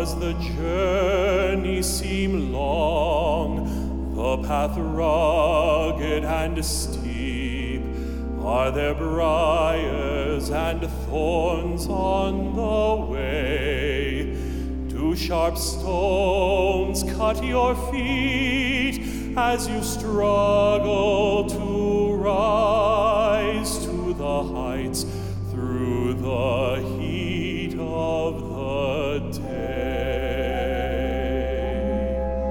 Does the journey seem long, the path rugged and steep? Are there briars and thorns on the way? Do sharp stones cut your feet as you struggle to rise to the heights through the heat of the day?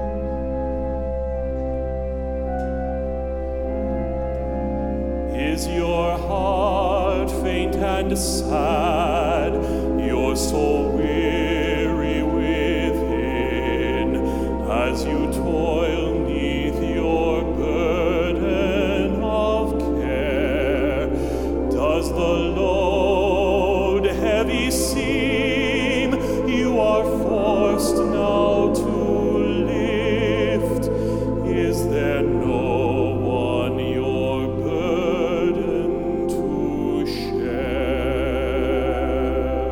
Is your heart faint and sad, your soul weary within, as you toil 'neath your burden of care? Does the load heavy seem you are forced now to lift? Is there no one your burden to share?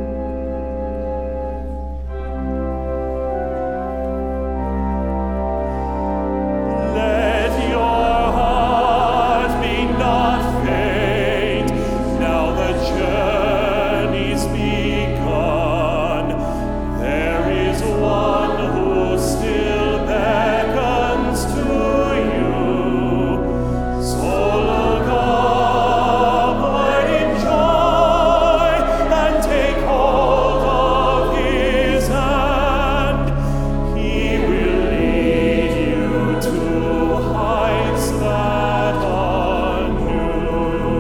Let your heart be not faint, now the journey's begun. There is one who still beckons to you. So look upward in joy and take hold of his hand. He will lead you to heights that are new.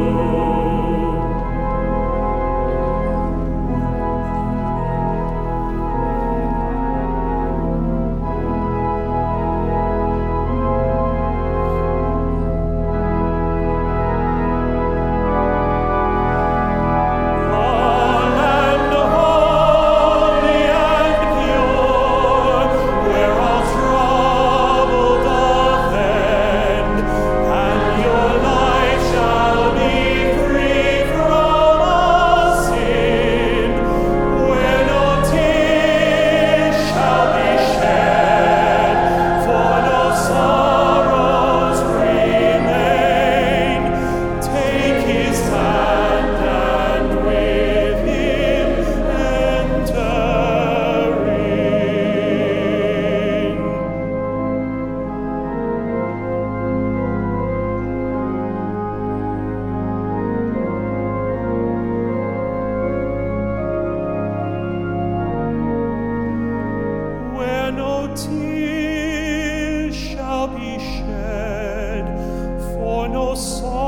All and holy and pure, where all trouble doth end, and your life shall be free from all sin, where no tears shall be shed, for no sorrows remain. Take his hand and with him enter in. Where no tears shall be shed, for no sorrow